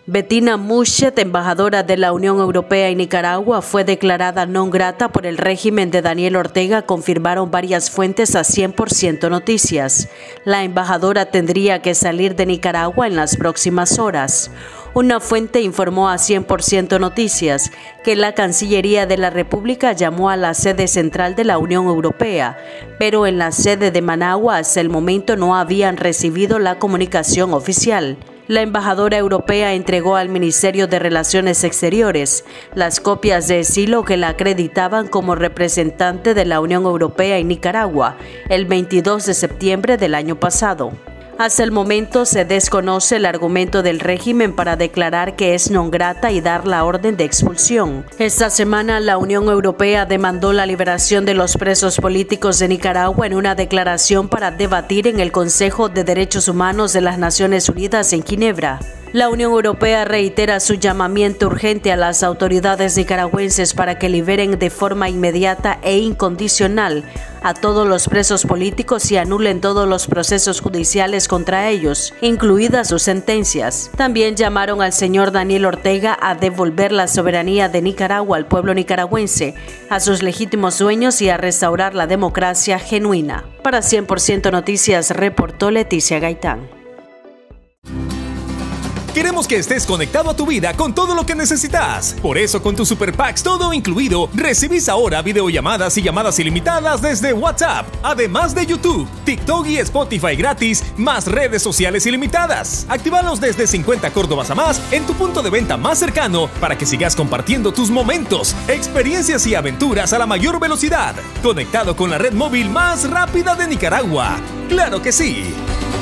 Bettina Muschet, embajadora de la Unión Europea en Nicaragua, fue declarada non grata por el régimen de Daniel Ortega, confirmaron varias fuentes a 100% Noticias. La embajadora tendría que salir de Nicaragua en las próximas horas. Una fuente informó a 100% Noticias que la Cancillería de la República llamó a la sede central de la Unión Europea, pero en la sede de Managua hasta el momento no habían recibido la comunicación oficial. La embajadora europea entregó al Ministerio de Relaciones Exteriores las copias de asilo que la acreditaban como representante de la Unión Europea en Nicaragua el 22 de septiembre del año pasado. Hasta el momento se desconoce el argumento del régimen para declarar que es non grata y dar la orden de expulsión. Esta semana la Unión Europea demandó la liberación de los presos políticos de Nicaragua en una declaración para debatir en el Consejo de Derechos Humanos de las Naciones Unidas en Ginebra. La Unión Europea reitera su llamamiento urgente a las autoridades nicaragüenses para que liberen de forma inmediata e incondicional a todos los presos políticos y anulen todos los procesos judiciales contra ellos, incluidas sus sentencias. También llamaron al señor Daniel Ortega a devolver la soberanía de Nicaragua al pueblo nicaragüense, a sus legítimos dueños y a restaurar la democracia genuina. Para 100% Noticias, reportó Leticia Gaitán. Queremos que estés conectado a tu vida con todo lo que necesitas. Por eso, con tu Super Packs todo incluido, recibís ahora videollamadas y llamadas ilimitadas desde WhatsApp, además de YouTube, TikTok y Spotify gratis, más redes sociales ilimitadas. Actívalos desde 50 córdobas a más en tu punto de venta más cercano para que sigas compartiendo tus momentos, experiencias y aventuras a la mayor velocidad. Conectado con la red móvil más rápida de Nicaragua. ¡Claro que sí!